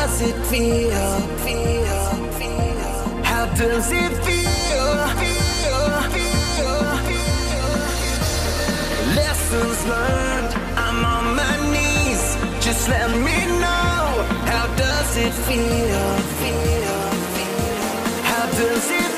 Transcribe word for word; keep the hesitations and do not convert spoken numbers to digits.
does it feel? How does it feel? Lessons learned, I'm on my knees. Just let me know. How does it feel? How does it